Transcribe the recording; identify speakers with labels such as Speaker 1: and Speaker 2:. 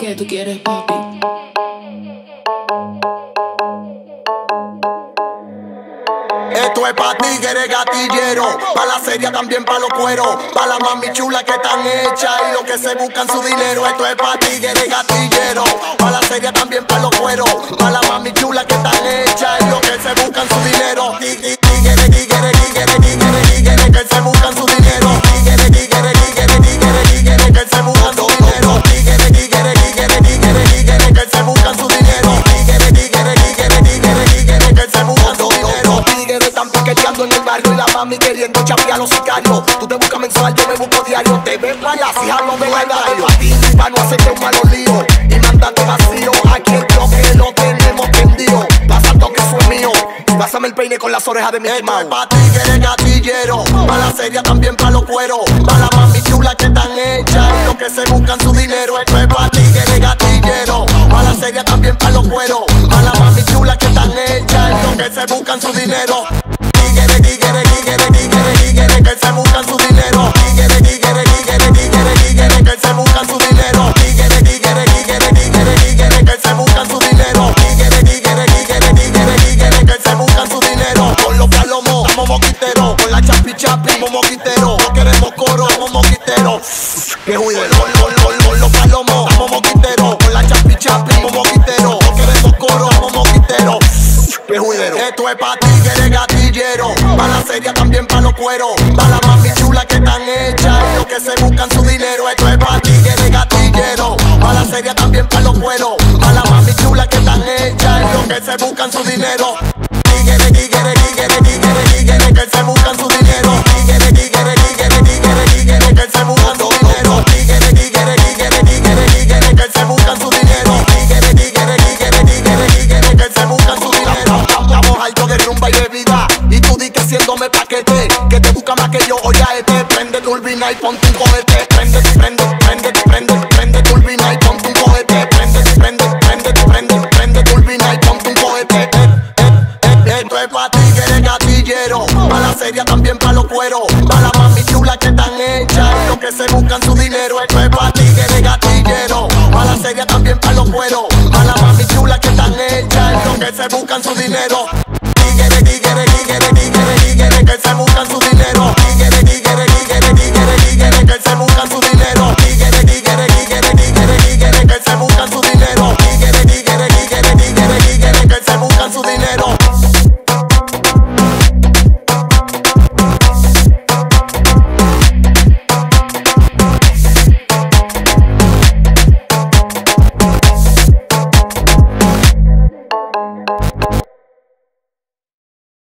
Speaker 1: que tú quieres, papi.
Speaker 2: Esto es pa' ti que eres gatillero, pa' la serie también pa' los cueros, pa' la mami chula que están hechas y los que se buscan su dinero. Esto es pa' ti que eres gatillero, pa' la serie también pa' los cueros, pa' la mami chula que están hechas y los que se buscan su dinero. Tigre, que se buscan su dinero. Tigre, que se buscan su dinero. Tigre, que se buscan su dinero. Que se buscan su dinero. Tigres están piqueteando en el barrio y la mami queriendo chapear a los sicarios. Tú te buscas mensual, yo me busco diario. Te ven para las hijas, no ven al gallo. A ti, pa' no hacerte un malo lío y mandarte vacío. Aquí el bloque lo tenemos tendido. Pasando que eso es mío. Pásame el peine con las orejas de mi hermano. Esto es pa' ti que eres gatillero, pa' la serie también pa' los cueros, pa' la mami chula que están hechas y los que se buscan su dinero. Esto es pa' ti que eres gatillero, pa' la serie también pa' los cueros, pa' la mami chula que están hechas y los que se buscan su dinero. Tigre, que se buscan su dinero. Tigre, que se buscan su dinero. Tigre, que se buscan su dinero. Que se buscan su dinero. Con los palomos, estamos moquiteros. Con la chapi, somos moquiteros. No queremos coro, somos moquiteros. Que juidero. Con los palomos, estamos moquiteros. Con la chapi, somos moquiteros. No queremos coro, somos moquiteros. Que juidero. Esto es pa' ti que eres gatillero, pa' la serie también pa' los cueros, pa' la mami chula que están hechas y los que se buscan su dinero. Esto es pa' ti que eres gatillero, pa' la serie también pa' los cueros, pa' la mami chula que están hechas y los que se buscan su dinero. Tigre, que se buscan su dinero. Tigre, que se buscan su dinero. Que se buscan su dinero. Que se buscan su dinero. Estamos altos de rumba y bebida y tú di que haciéndome paquete, que te busca más que yo. Oye, prende turbina y ponte un cohete. Prende turbina y ponte un cohete. Prende turbina y ponte un cohete. Esto es pa' ti que eres gatillero, pa' la serie también pa' los cueros, pa' la mami chula que están hechas y los que se buscan su dinero. Esto es pa' ti que eres gatillero, pa' la serie también pa' los cueros, pa' la mami chula que están hechas y los que se buscan su dinero.